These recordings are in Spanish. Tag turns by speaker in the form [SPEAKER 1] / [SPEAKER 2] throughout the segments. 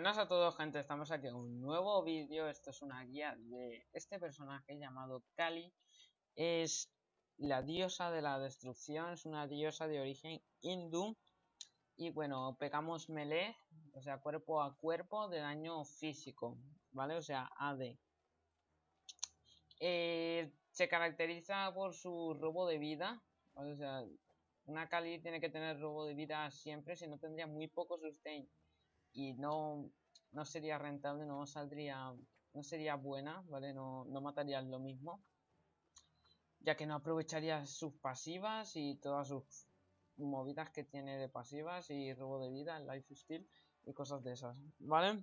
[SPEAKER 1] Buenas a todos, gente, estamos aquí en un nuevo vídeo. Esto es una guía de este personaje llamado Kali. Es la diosa de la destrucción, es una diosa de origen hindú. Y bueno, pegamos melee, o sea, cuerpo a cuerpo de daño físico, ¿vale? O sea, AD. Se caracteriza por su robo de vida, ¿vale? O sea, una Kali tiene que tener robo de vida siempre, si no tendría muy poco sustain. Y no sería rentable, no sería buena, ¿vale? No matarías lo mismo, ya que no aprovecharías sus pasivas y todas sus movidas que tiene de pasivas y robo de vida, life steal y cosas de esas, ¿vale?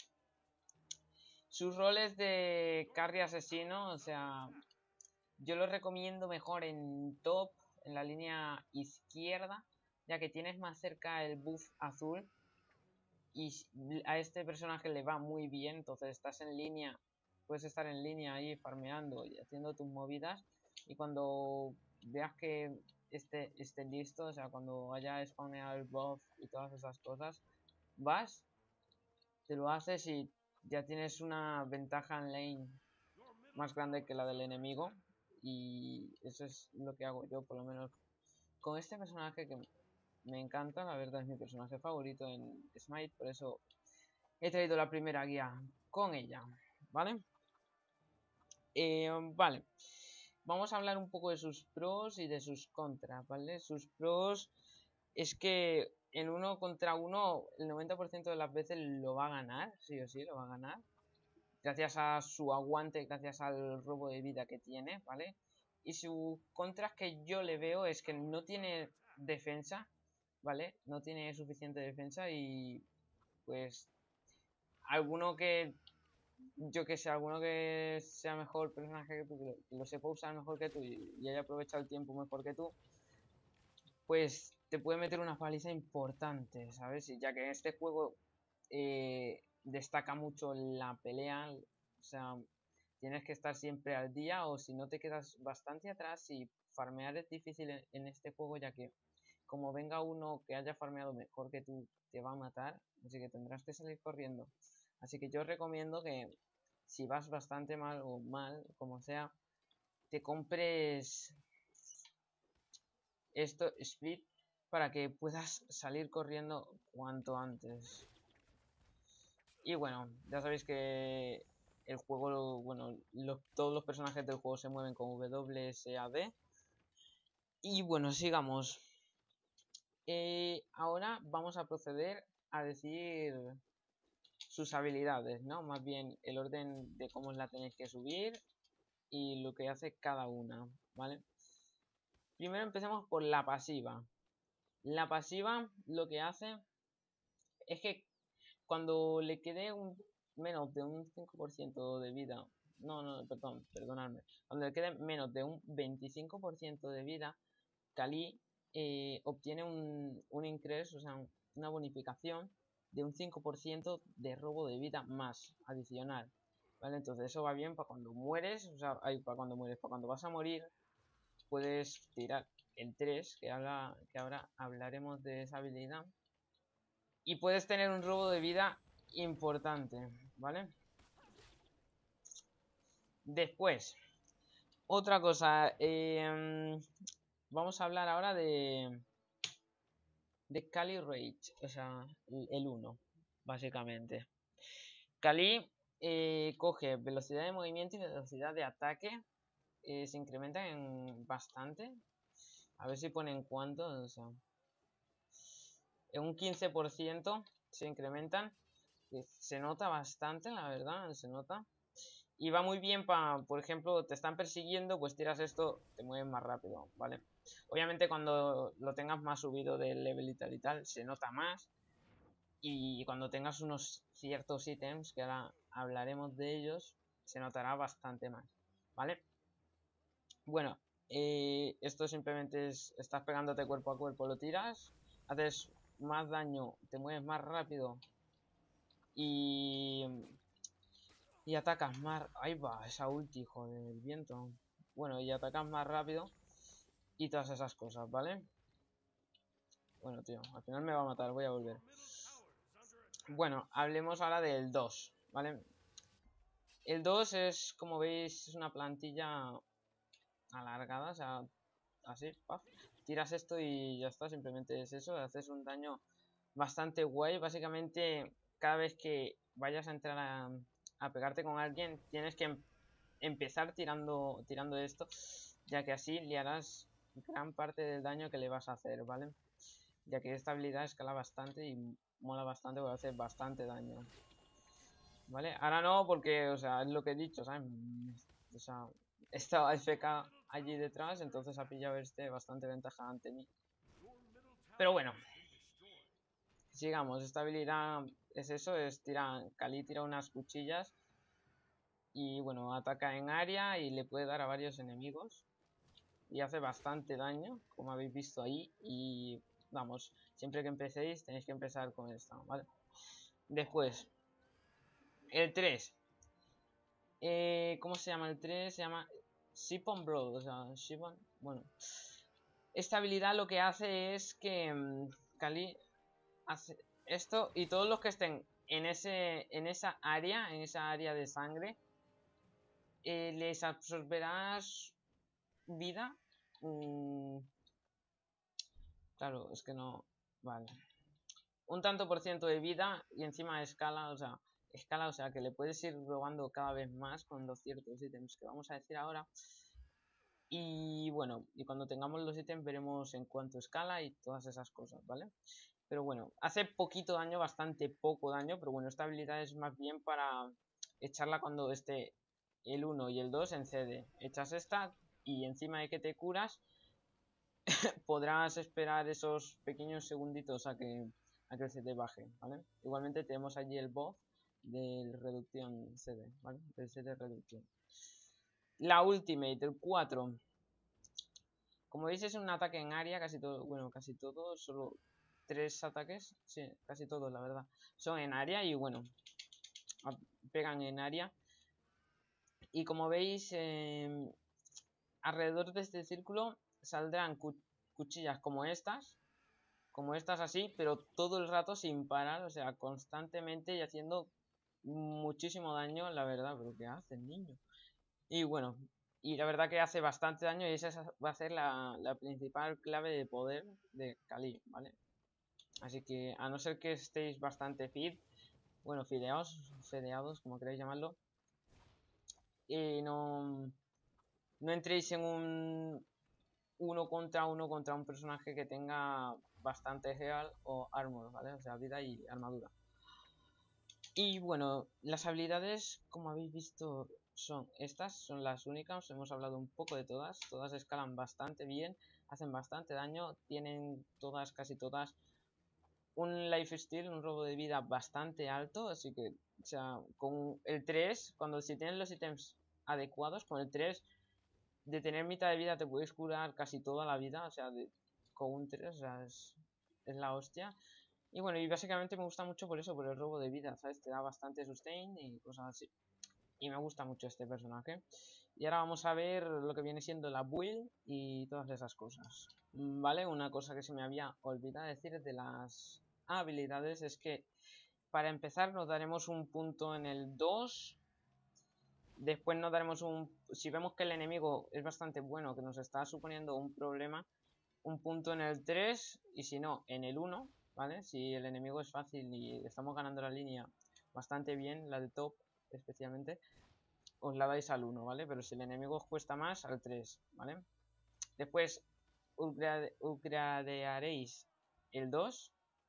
[SPEAKER 1] Sus roles de carry asesino, o sea, yo lo recomiendo mejor en top, en la línea izquierda, ya que tienes más cerca el buff azul. Y a este personaje le va muy bien, entonces estás en línea, puedes estar en línea ahí farmeando y haciendo tus movidas, y cuando veas que esté listo, o sea, cuando haya spawneado el buff y todas esas cosas, vas, te lo haces y ya tienes una ventaja en lane más grande que la del enemigo. Y eso es lo que hago yo, por lo menos con este personaje, que me encanta, la verdad es mi personaje favorito en Smite, por eso he traído la primera guía con ella, ¿vale? Vale, vamos a hablar un poco de sus pros y de sus contras, ¿vale? Sus pros es que en uno contra uno el 90% de las veces lo va a ganar, sí o sí, lo va a ganar, gracias a su aguante, gracias al robo de vida que tiene, ¿vale? Y su contras que yo le veo es que no tiene defensa, ¿vale? No tiene suficiente defensa y pues alguno que yo que sé, alguno que sea mejor personaje que tú, que lo sepa usar mejor que tú y haya aprovechado el tiempo mejor que tú, pues te puede meter una paliza importante, ¿sabes? Y ya que en este juego destaca mucho la pelea, o sea, tienes que estar siempre al día, o si no te quedas bastante atrás, y farmear es difícil en este juego, ya que como venga uno que haya farmeado mejor que tú, te va a matar, así que tendrás que salir corriendo. Así que yo recomiendo que si vas bastante mal o mal, como sea, te compres esto, Speed, para que puedas salir corriendo cuanto antes. Y bueno, ya sabéis que el juego, bueno, todos los personajes del juego se mueven con WSAD. Y bueno, sigamos. Ahora vamos a proceder a decir sus habilidades, ¿no? Más bien el orden de cómo la tenéis que subir y lo que hace cada una, ¿vale? Primero empecemos por la pasiva. La pasiva lo que hace es que cuando le quede menos de un 5% de vida, perdonadme, cuando le quede menos de un 25% de vida, Kali obtiene un ingreso, o sea, una bonificación de un 5% de robo de vida más adicional, ¿vale? Entonces eso va bien para cuando mueres, o sea, para cuando vas a morir, puedes tirar el 3, que ahora hablaremos de esa habilidad, y puedes tener un robo de vida importante, ¿vale? Después, otra cosa, vamos a hablar ahora de Kali Rage, o sea, el 1, básicamente. Kali coge velocidad de movimiento y velocidad de ataque, se incrementan en bastante. A ver si ponen cuánto, o sea, en un 15% se incrementan. Se nota bastante, la verdad, se nota. Y va muy bien para, por ejemplo, te están persiguiendo, pues tiras esto, te mueves más rápido, ¿vale? Obviamente cuando lo tengas más subido de level y tal, se nota más. Y cuando tengas unos ciertos ítems, que ahora hablaremos de ellos, se notará bastante más, ¿vale? Bueno, esto simplemente estás pegándote cuerpo a cuerpo, lo tiras, haces más daño, te mueves más rápido y atacas más. Ahí va, esa ulti, hijo del viento. Bueno, y atacas más rápido y todas esas cosas, ¿vale? Bueno, tío, al final me va a matar, voy a volver. Bueno, hablemos ahora del 2, ¿vale? El 2 es, como veis, es una plantilla alargada, o sea, así, paf. Tiras esto y ya está, simplemente es eso, haces un daño bastante guay. Básicamente, cada vez que vayas a entrar a pegarte con alguien, tienes que empezar tirando esto, ya que así le harás gran parte del daño que le vas a hacer, ¿vale? Ya que esta habilidad escala bastante y mola bastante porque hace bastante daño, ¿vale? Ahora no, porque, o sea, es lo que he dicho, ¿sabes? O sea, estaba FK allí detrás, entonces ha pillado este bastante ventaja ante mí. Pero bueno, sigamos. Esta habilidad es eso, es Kali tira unas cuchillas y bueno, ataca en área y le puede dar a varios enemigos. Y hace bastante daño, como habéis visto ahí. Y vamos, siempre que empecéis tenéis que empezar con esta, ¿vale? Después, el 3. ¿Cómo se llama el 3? Se llama Shipon Broad, o sea, Shipon, bueno. Esta habilidad lo que hace es que Kali hace esto y todos los que estén en esa área de sangre, les absorberás vida. Claro, es que no. Vale. Un tanto por ciento de vida y encima escala, o sea que le puedes ir robando cada vez más con los ciertos ítems que vamos a decir ahora. Y bueno, y cuando tengamos los ítems veremos en cuánto escala y todas esas cosas, ¿vale? Pero bueno, hace poquito daño, bastante poco daño, pero bueno, esta habilidad es más bien para echarla cuando esté el 1 y el 2 en CD. Echas esta y encima de que te curas, podrás esperar esos pequeños segunditos a que el CD baje, ¿vale? Igualmente tenemos allí el buff del reducción CD, ¿vale? Del CD reducción. La Ultimate, el 4. Como veis es un ataque en área, casi todo, bueno, casi todo, solo 3 ataques, sí, casi todos la verdad, son en área y bueno, pegan en área. Y como veis, alrededor de este círculo saldrán cuchillas como estas así, pero todo el rato sin parar, o sea, constantemente y haciendo muchísimo daño, la verdad, pero ¿qué hace el niño? Y bueno, y la verdad que hace bastante daño y esa va a ser la principal clave de poder de Kali, ¿vale? Así que a no ser que estéis bastante bueno, fedeados, como queráis llamarlo, y no entréis en un uno contra un personaje que tenga bastante heal o armor, ¿vale? O sea, vida y armadura. Y bueno, las habilidades, como habéis visto, son las únicas. Hemos hablado un poco de todas. Todas escalan bastante bien, hacen bastante daño, tienen todas, casi todas, un lifesteal, un robo de vida bastante alto. Así que, o sea, con el 3, si tienen los ítems adecuados, con el 3, de tener mitad de vida te puedes curar casi toda la vida. O sea, con un 3, o sea, es la hostia. Y bueno, y básicamente me gusta mucho por eso, por el robo de vida, ¿sabes? Te da bastante sustain y cosas así. Y me gusta mucho este personaje. Y ahora vamos a ver lo que viene siendo la build y todas esas cosas. Vale, una cosa que se me había olvidado decir de las habilidades es que para empezar nos daremos un punto en el 2. Después nos daremos si vemos que el enemigo es bastante bueno, que nos está suponiendo un problema, un punto en el 3 y si no, en el 1, ¿vale? Si el enemigo es fácil y estamos ganando la línea bastante bien, la de top especialmente, os la dais al 1, ¿vale? Pero si el enemigo os cuesta más, al 3, ¿vale? Después upgradearéis el 2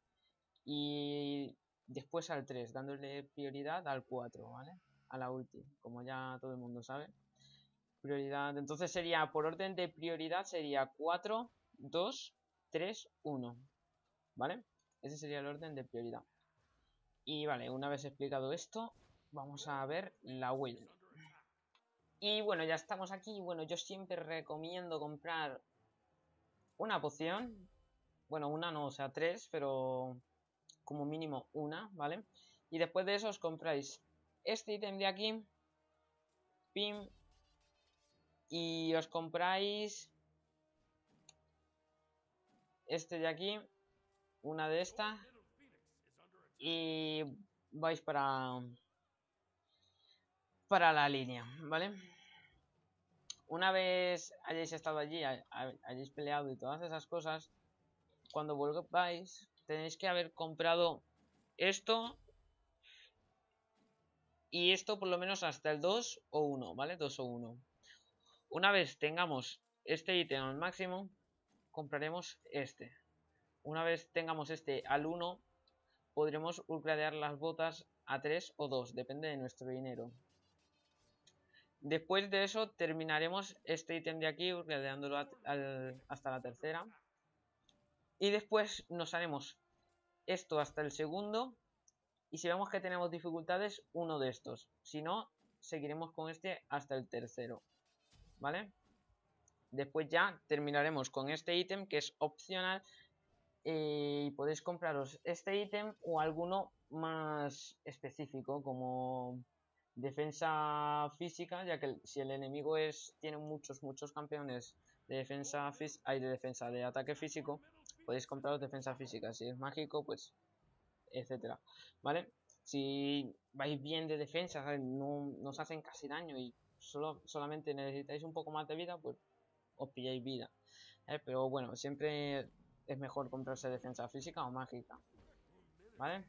[SPEAKER 1] y después al 3, dándole prioridad al 4, ¿vale? A la ulti, como ya todo el mundo sabe. Prioridad, entonces sería, por orden de prioridad, sería 4, 2, 3, 1, ¿vale? Ese sería el orden de prioridad. Y vale, una vez explicado esto, vamos a ver la build. Y bueno, ya estamos aquí. Bueno, yo siempre recomiendo comprar una poción. Bueno, una no, o sea, 3, pero como mínimo una, ¿vale? Y después de eso os compráis este ítem de aquí, pim, y os compráis este de aquí, una de estas, y vais para la línea, ¿vale? Una vez hayáis estado allí, hayáis peleado y todas esas cosas, cuando volváis tenéis que haber comprado esto y esto por lo menos hasta el 2 o 1, ¿vale? 2 o 1. Una vez tengamos este ítem al máximo, compraremos este. Una vez tengamos este al 1, podremos upgradear las botas a 3 o 2, depende de nuestro dinero. Después de eso terminaremos este ítem de aquí, upgradeándolo hasta la tercera. Y después nos haremos esto hasta el segundo. Y si vemos que tenemos dificultades, uno de estos. Si no, seguiremos con este hasta el tercero. ¿Vale? Después ya terminaremos con este ítem que es opcional. Y podéis compraros este ítem o alguno más específico, como defensa física, ya que si el enemigo tiene muchos campeones de defensa de ataque físico, podéis compraros defensa física. Si es mágico, pues etcétera, ¿vale? Si vais bien de defensa, ¿sabes? No os hacen casi daño y solamente necesitáis un poco más de vida, pues os pilláis vida, pero bueno, siempre es mejor comprarse defensa física o mágica, ¿vale?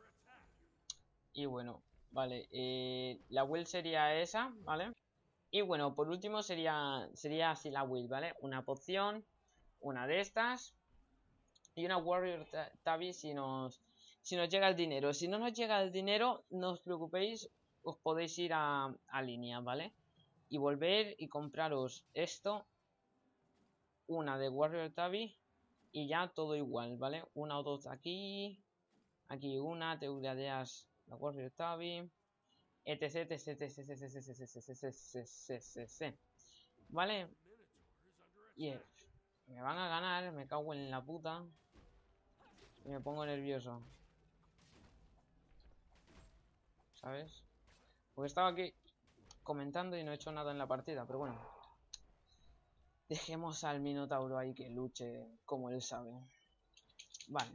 [SPEAKER 1] Y bueno, vale, la build sería esa, ¿vale? Y bueno, por último sería así la build, ¿vale? Una poción, una de estas y una Warrior Tabi si nos llega el dinero. Si no nos llega el dinero, no os preocupéis, os podéis ir a línea, ¿vale? Y volver y compraros esto, una de Warrior Tabi y ya todo igual, ¿vale? Una o dos aquí, aquí una, te upgradeas la Warrior Tabi, etc, etc, etc, ¿vale? Y me van a ganar, me cago en la puta. Y me pongo nervioso, ¿sabes? Porque estaba aquí comentando y no he hecho nada en la partida, pero bueno. Dejemos al Minotauro ahí que luche como él sabe. Vale.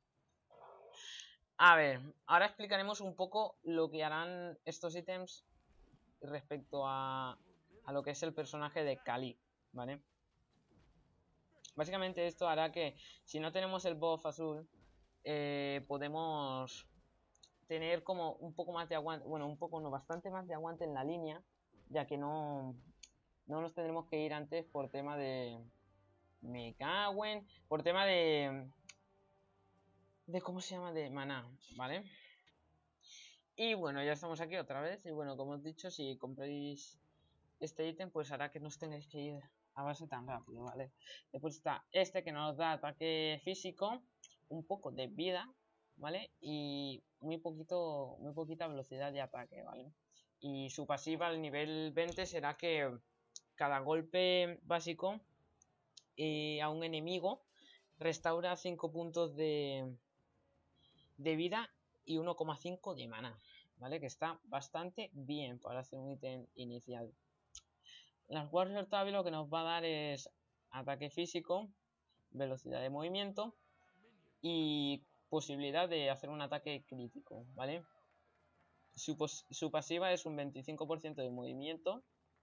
[SPEAKER 1] A ver, ahora explicaremos un poco lo que harán estos ítems respecto a lo que es el personaje de Kali, ¿vale? Básicamente esto hará que si no tenemos el buff azul, podemos tener como un poco más de aguante, bueno, un poco no, bastante más de aguante en la línea, ya que no nos tendremos que ir antes por tema de... Me cago en... Por tema de... ¿Cómo se llama? De maná, ¿vale? Y bueno, ya estamos aquí otra vez. Y bueno, como os he dicho, si compráis este ítem, pues hará que no os tengáis que ir a base tan rápido, ¿vale? Después está este que nos da ataque físico, un poco de vida, ¿vale? Y muy poquita velocidad de ataque, ¿vale? Y su pasiva al nivel 20 será que cada golpe básico a un enemigo restaura 5 puntos de vida y 1,5 de mana, ¿vale? Que está bastante bien para hacer un ítem inicial. Las Warrior Tabi lo que nos va a dar es ataque físico, velocidad de movimiento y posibilidad de hacer un ataque crítico, ¿vale? Su pasiva es un 25% de movimiento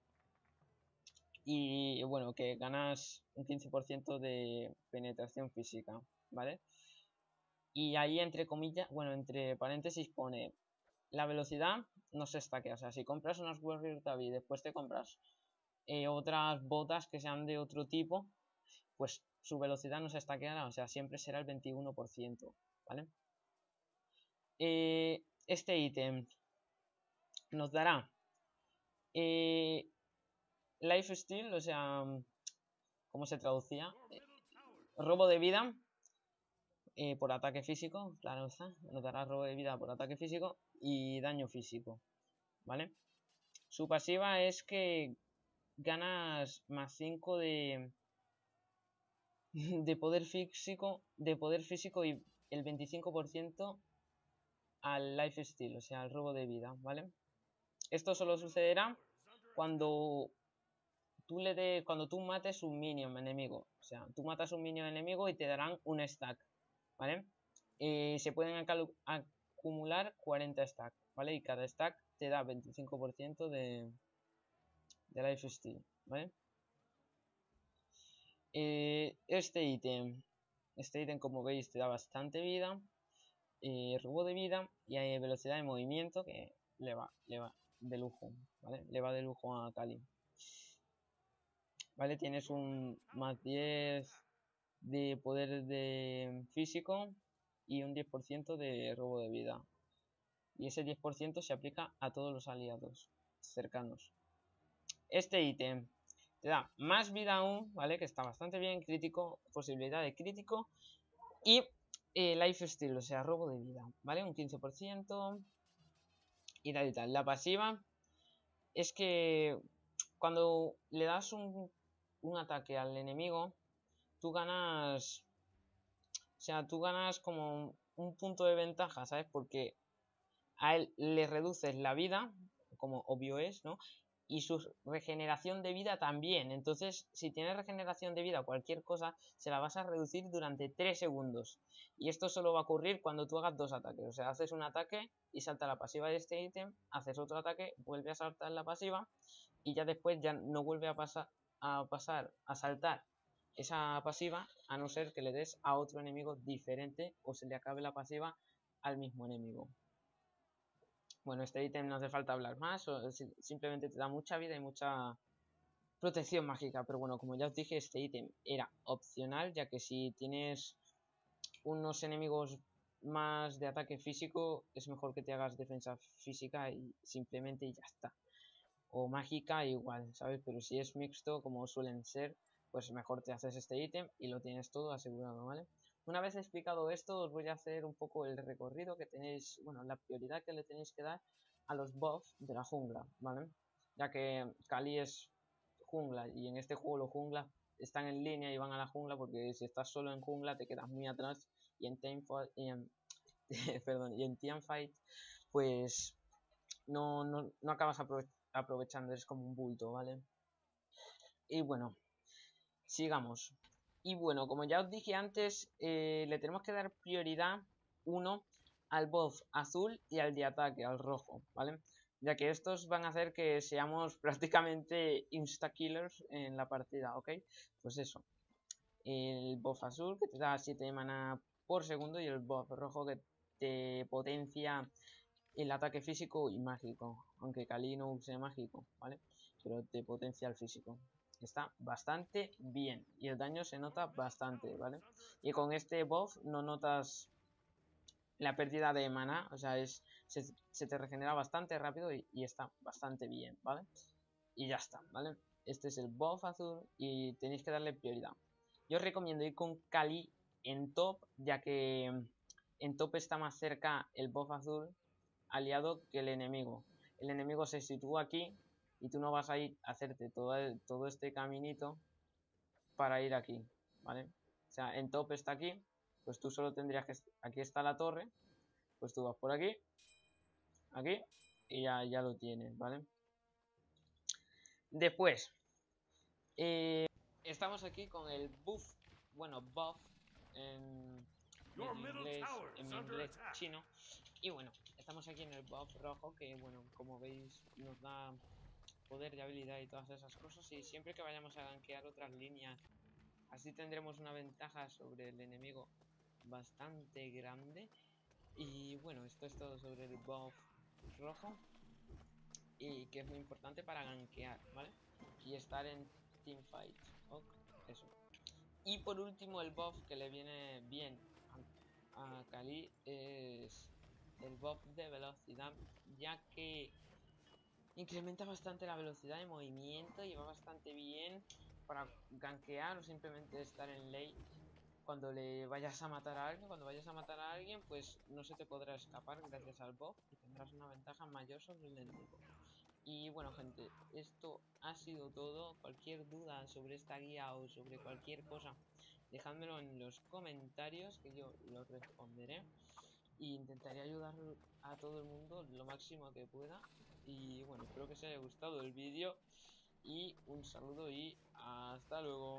[SPEAKER 1] y bueno, que ganas un 15% de penetración física, ¿vale? Y ahí entre comillas, bueno, entre paréntesis pone la velocidad no se estaquea. O sea, si compras unas Warrior Tabi y después te compras otras botas que sean de otro tipo, pues su velocidad no se estaqueará. O sea, siempre será el 21%, ¿vale? Este ítem nos dará lifesteal, o sea, ¿cómo se traducía? Robo de vida por ataque físico, claro está, nos dará robo de vida por ataque físico y daño físico, ¿vale? Su pasiva es que ganas más 5 de poder físico y el 25% al lifesteal, o sea, al robo de vida, ¿vale? Esto solo sucederá cuando cuando tú mates un minion enemigo, o sea, tú matas un minion enemigo y te darán un stack, ¿vale? Se pueden acumular 40 stacks, ¿vale? Y cada stack te da 25% de lifesteal, ¿vale? Este ítem como veis te da bastante vida, robo de vida y hay velocidad de movimiento que le va de lujo, ¿vale? Le va de lujo a Kali. ¿Vale? Tienes un más 10 de poder de físico y un 10% de robo de vida. Y ese 10% se aplica a todos los aliados cercanos. Este ítem te da más vida aún, ¿vale? Que está bastante bien, crítico, posibilidad de crítico y lifesteal, o sea, robo de vida, ¿vale? Un 15% y tal y tal. La pasiva es que cuando le das un ataque al enemigo, tú ganas, o sea, tú ganas como un punto de ventaja, ¿sabes? Porque a él le reduces la vida, como obvio es, ¿no? Y su regeneración de vida también. Entonces, si tienes regeneración de vida o cualquier cosa, se la vas a reducir durante 3 segundos. Y esto solo va a ocurrir cuando tú hagas 2 ataques. O sea, haces un ataque y salta la pasiva de este ítem, haces otro ataque, vuelve a saltar la pasiva y ya después ya no vuelve a saltar esa pasiva, a no ser que le des a otro enemigo diferente o se le acabe la pasiva al mismo enemigo. Bueno, este ítem no hace falta hablar más, simplemente te da mucha vida y mucha protección mágica. Pero bueno, como ya os dije, este ítem era opcional, ya que si tienes unos enemigos más de ataque físico, es mejor que te hagas defensa física y simplemente ya está. O mágica igual, ¿sabes? Pero si es mixto, como suelen ser, pues mejor te haces este ítem y lo tienes todo asegurado, ¿vale? Una vez explicado esto, os voy a hacer un poco el recorrido que tenéis, bueno, la prioridad que le tenéis que dar a los buffs de la jungla, ¿vale? Ya que Kali es jungla y en este juego los junglas están en línea y van a la jungla, porque si estás solo en jungla te quedas muy atrás y en perdón, y en teamfight pues no acabas aprovechando, eres como un bulto, ¿vale? Y bueno, sigamos. Y bueno, como ya os dije antes, le tenemos que dar prioridad 1 al buff azul y al de ataque, al rojo, ¿vale? Ya que estos van a hacer que seamos prácticamente insta-killers en la partida, ¿ok? Pues eso, el buff azul que te da 7 de mana por segundo y el buff rojo que te potencia el ataque físico y mágico, aunque Kali no use mágico, ¿vale? Pero te potencia el físico. Está bastante bien y el daño se nota bastante, ¿vale? Y con este buff no notas la pérdida de mana, o sea, se te regenera bastante rápido y está bastante bien, ¿vale? Y ya está, ¿vale? Este es el buff azul y tenéis que darle prioridad. Yo os recomiendo ir con Kali en top, ya que en top está más cerca el buff azul aliado que el enemigo. El enemigo se sitúa aquí y tú no vas a ir a hacerte todo este caminito para ir aquí, ¿vale? O sea, en top está aquí, pues tú solo tendrías que... Aquí está la torre, pues tú vas por aquí, aquí, y ya lo tienes, ¿vale? Después, estamos aquí con el buff, bueno, buff en inglés chino. Y bueno, estamos aquí en el buff rojo, que bueno, como veis nos da poder de habilidad y todas esas cosas. Y siempre que vayamos a gankear otras líneas, así tendremos una ventaja sobre el enemigo bastante grande. Y bueno, esto es todo sobre el buff rojo, y que es muy importante para gankear, ¿vale? Y estar en teamfight, ¿ok? Eso. Y por último, el buff que le viene bien a Kali es el buff de velocidad, ya que incrementa bastante la velocidad de movimiento y va bastante bien para gankear o simplemente estar en late. Cuando le vayas a matar a alguien, pues no se te podrá escapar gracias al buff y tendrás una ventaja mayor sobre el enemigo. Y bueno, gente, esto ha sido todo. Cualquier duda sobre esta guía o sobre cualquier cosa, dejádmelo en los comentarios, que yo lo responderé. Y intentaré ayudar a todo el mundo lo máximo que pueda. Y bueno, espero que os haya gustado el vídeo. Y un saludo y hasta luego.